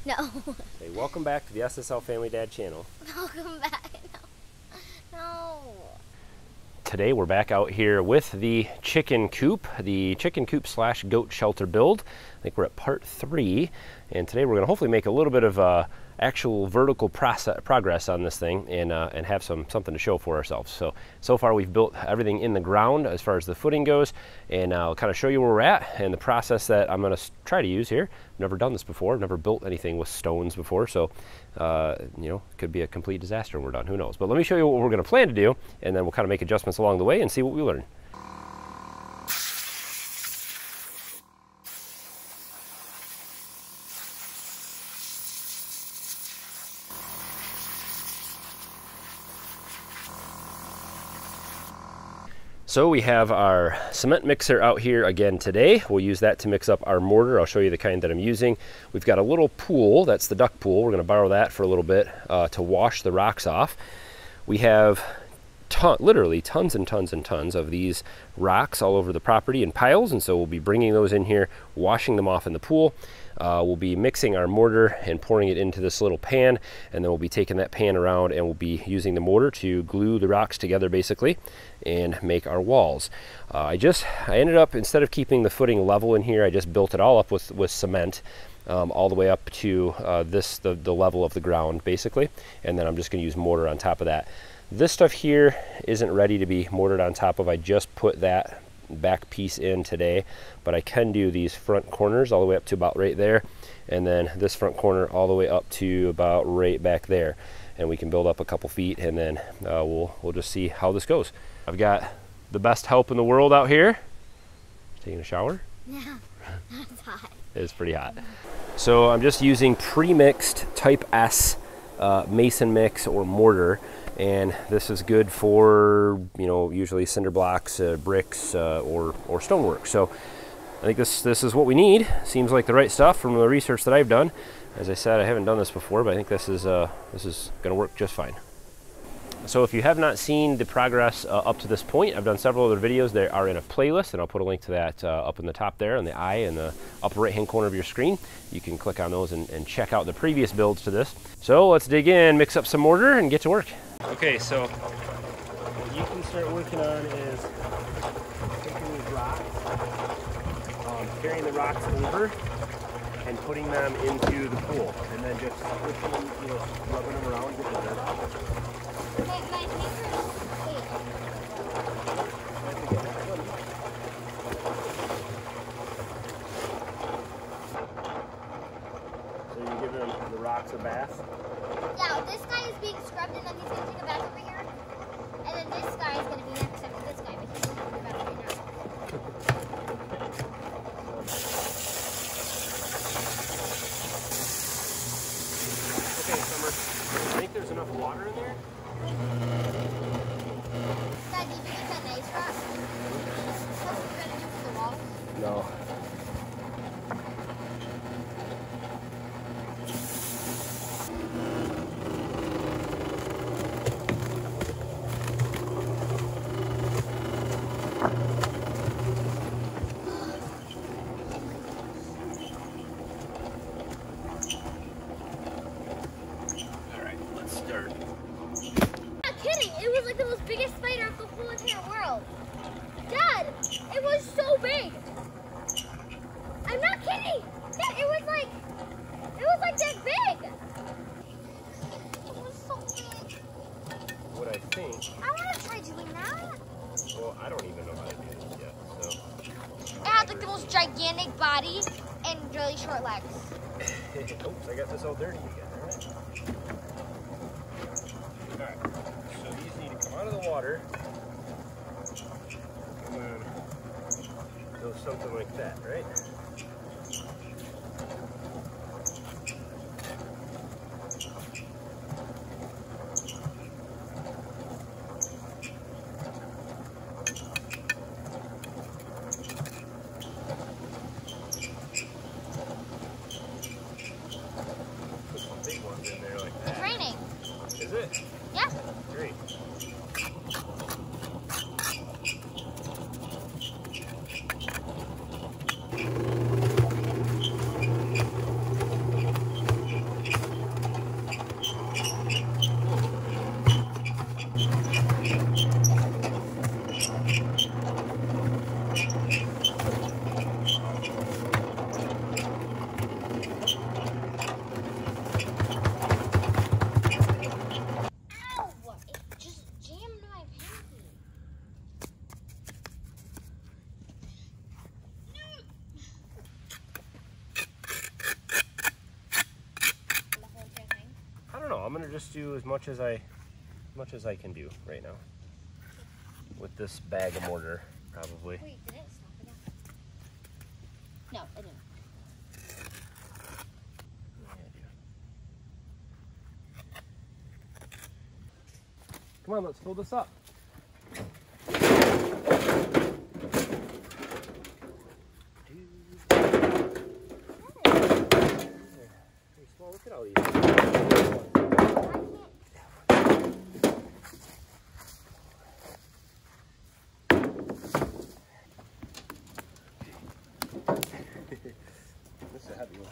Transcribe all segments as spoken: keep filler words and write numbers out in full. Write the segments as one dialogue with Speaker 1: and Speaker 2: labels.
Speaker 1: No.
Speaker 2: Hey, welcome back to the S S L Family Dad channel.
Speaker 1: Welcome back. No. No.
Speaker 2: Today we're back out here with the chicken coop, the chicken coop slash goat shelter build. I think we're at part three, and today we're going to hopefully make a little bit of uh, actual vertical process, progress on this thing and, uh, and have some something to show for ourselves. So, so far we've built everything in the ground as far as the footing goes, and I'll kind of show you where we're at and the process that I'm going to try to use here. I've never done this before, I've never built anything with stones before, so uh, you know, it could be a complete disaster when we're done, who knows. But let me show you what we're going to plan to do, and then we'll kind of make adjustments along the way and see what we learn. So we have our cement mixer out here again today. We'll use that to mix up our mortar. I'll show you the kind that I'm using. We've got a little pool, that's the duck pool. We're gonna borrow that for a little bit uh, to wash the rocks off. We have ton, literally tons and tons and tons of these rocks all over the property in piles, and so we'll be bringing those in here, washing them off in the pool. Uh, we'll be mixing our mortar and pouring it into this little pan, and then we'll be taking that pan around and we'll be using the mortar to glue the rocks together basically and make our walls. Uh, I just, I ended up, instead of keeping the footing level in here, I just built it all up with, with cement um, all the way up to uh, this, the, the level of the ground basically, and then I'm just gonna use mortar on top of that. This stuff here isn't ready to be mortared on top of. I just put that back piece in today, but I can do these front corners all the way up to about right there, and then this front corner all the way up to about right back there, and we can build up a couple feet, and then uh, we'll we'll just see how this goes. I've got the best help in the world out here. Taking a shower?
Speaker 1: Yeah, that's hot.
Speaker 2: It's pretty hot. So I'm just using pre-mixed type S uh, mason mix or mortar, and this is good for, you know, usually cinder blocks, uh, bricks, uh, or, or stonework. So I think this, this is what we need. Seems like the right stuff from the research that I've done. As I said, I haven't done this before, but I think this is, uh, this is gonna work just fine. So if you have not seen the progress uh, up to this point, I've done several other videos that are in a playlist, and I'll put a link to that uh, up in the top there in the eye in the upper right hand corner of your screen. You can click on those and, and check out the previous builds to this. So let's dig in, mix up some mortar, and get to work. Okay, so what you can start working on is taking these rocks, um, carrying the rocks over and putting them into the pool, and then just switching, you know, rubbing them around, getting them out.
Speaker 1: Hey, my finger
Speaker 2: So you're giving them the rocks a bath?
Speaker 1: Yeah, this guy is being scrubbed, and then he's going to take a bath over here. And then this guy is going to be next after this guy, but he's going to take a bath right now.
Speaker 2: Okay, Summer, I think there's enough water in there.
Speaker 1: Dad, did you get that nice rock? What are you going to do for the wall?
Speaker 2: No.
Speaker 1: Kidding, it was like the most biggest spider of the whole entire world. Dad, it was so big. I'm not kidding. Dad, it was like, it was like that big. It was so big.
Speaker 2: What I think,
Speaker 1: I want to try doing that.
Speaker 2: well, I don't even know how to do this yet, so.
Speaker 1: It had like the most gigantic body and really short legs.
Speaker 2: Oops, I got this all dirty again, all right? All right, so these need to come out of the water, and then go something like that, right? Put some big ones in there like that.
Speaker 1: It's raining.
Speaker 2: Is it?
Speaker 1: Yeah.
Speaker 2: Great. I'm gonna just do as much as I, much as I can do right now with this bag of mortar, probably.
Speaker 1: Wait, did it stop again? No, it didn't.
Speaker 2: Come on, let's fill this up. Look at all these. This is a heavy one.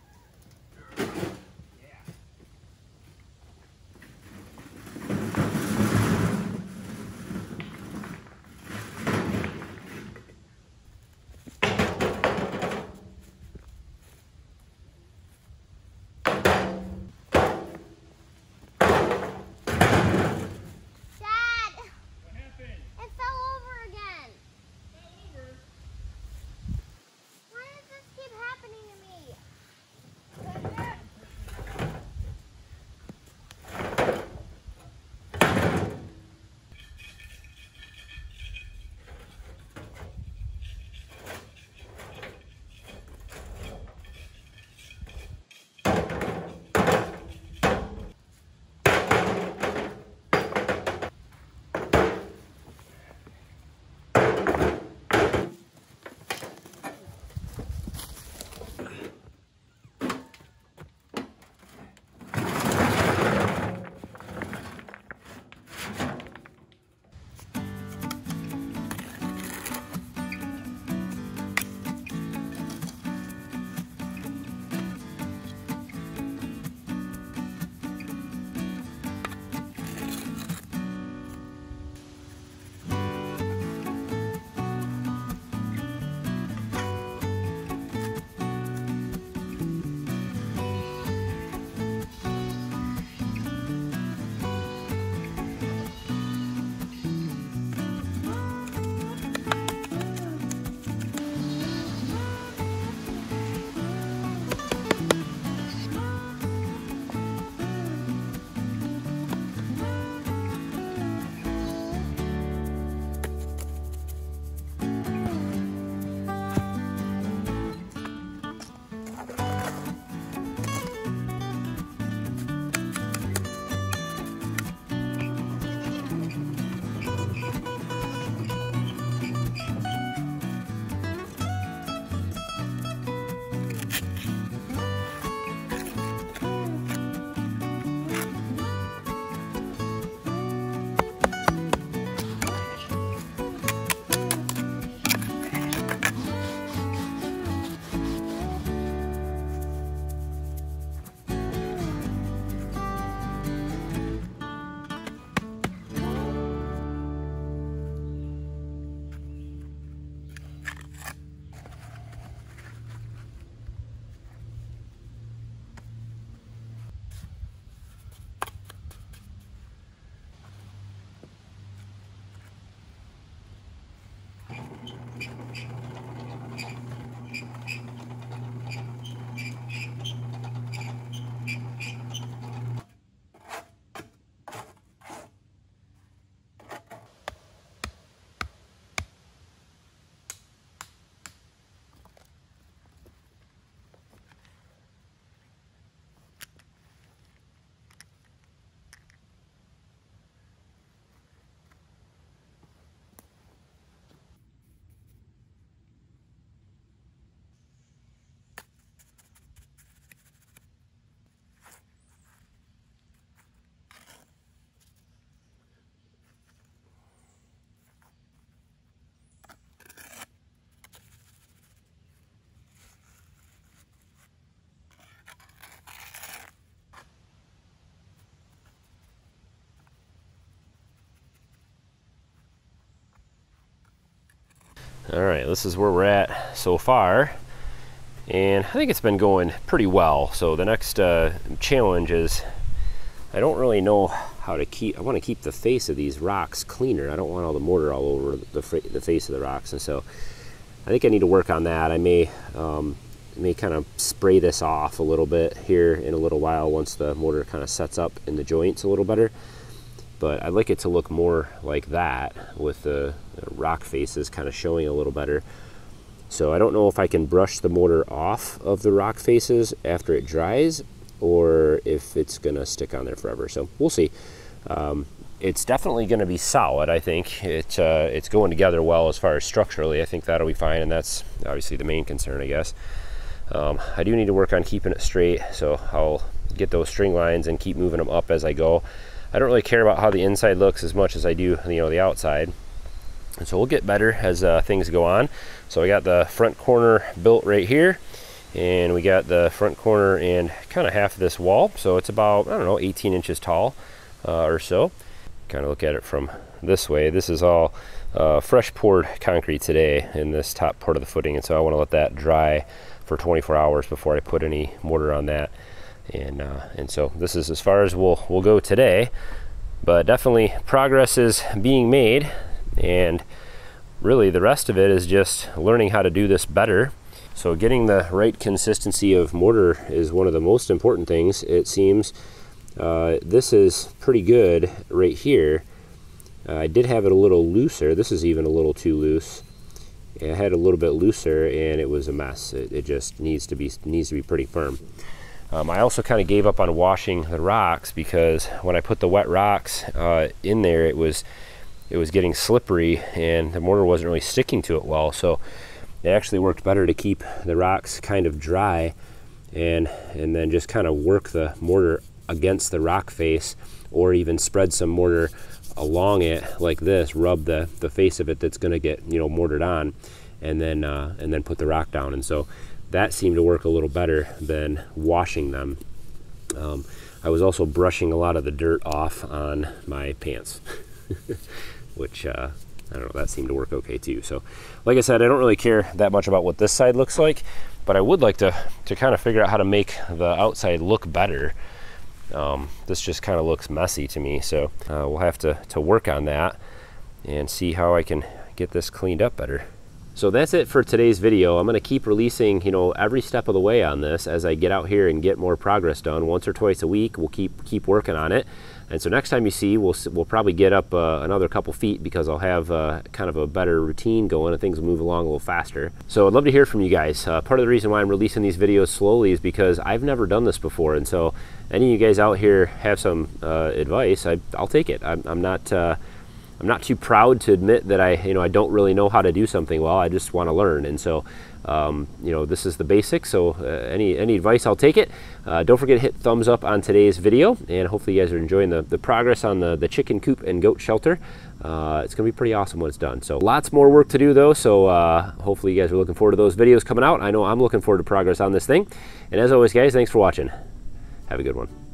Speaker 2: All right, this is where we're at so far, and I think it's been going pretty well. So the next uh, challenge is, I don't really know how to keep, I want to keep the face of these rocks cleaner. I don't want all the mortar all over the, the face of the rocks, and so I think I need to work on that. I may um, may kind of spray this off a little bit here in a little while once the mortar kind of sets up in the joints a little better. But I'd like it to look more like that with the, the rock faces kind of showing a little better. So I don't know if I can brush the mortar off of the rock faces after it dries or if it's gonna stick on there forever. So we'll see. Um, it's definitely gonna be solid, I think. It, uh, it's going together well as far as structurally. I think that'll be fine, and that's obviously the main concern, I guess. Um, I do need to work on keeping it straight, so I'll get those string lines and keep moving them up as I go. I don't really care about how the inside looks as much as I do, you know, the outside. And so we'll get better as uh, things go on. So I got the front corner built right here, and we got the front corner and kind of half of this wall. So it's about, I don't know, eighteen inches tall uh, or so. Kind of look at it from this way. This is all uh, fresh poured concrete today in this top part of the footing, and so I want to let that dry for twenty-four hours before I put any mortar on that. And uh, and so this is as far as we'll we'll go today, but definitely progress is being made, and really the rest of it is just learning how to do this better. So getting the right consistency of mortar is one of the most important things, it seems. Uh, this is pretty good right here. Uh, I did have it a little looser. This is even a little too loose. I had a little bit looser and it was a mess. It, it just needs to be needs to be pretty firm. Um, I also kind of gave up on washing the rocks because when I put the wet rocks uh, in there, it was it was getting slippery and the mortar wasn't really sticking to it well. So it actually worked better to keep the rocks kind of dry and and then just kind of work the mortar against the rock face, or even spread some mortar along it like this, rub the the face of it that's going to get, you know, mortared on, and then uh, and then put the rock down. And so that seemed to work a little better than washing them. Um, I was also brushing a lot of the dirt off on my pants, which uh, I don't know, that seemed to work okay too. So like I said, I don't really care that much about what this side looks like, but I would like to to kind of figure out how to make the outside look better. Um, this just kind of looks messy to me, so uh, we'll have to, to work on that and see how I can get this cleaned up better. So that's it for today's video. I'm going to keep releasing, you know, every step of the way on this as I get out here and get more progress done. Once or twice a week, we'll keep keep working on it. And so next time you see, we'll we'll probably get up uh, another couple feet because I'll have uh, kind of a better routine going and things will move along a little faster. So I'd love to hear from you guys. Uh, part of the reason why I'm releasing these videos slowly is because I've never done this before, and so any of you guys out here have some uh, advice, I, I'll take it. I'm, I'm not. Uh, I'm not too proud to admit that I, you know, I don't really know how to do something well. I just want to learn, and so, um, you know, this is the basics. So, uh, any any advice, I'll take it. Uh, don't forget to hit thumbs up on today's video, and hopefully you guys are enjoying the the progress on the the chicken coop and goat shelter. Uh, it's gonna be pretty awesome when it's done. So, lots more work to do though. So, uh, hopefully you guys are looking forward to those videos coming out. I know I'm looking forward to progress on this thing. And as always, guys, thanks for watching. Have a good one.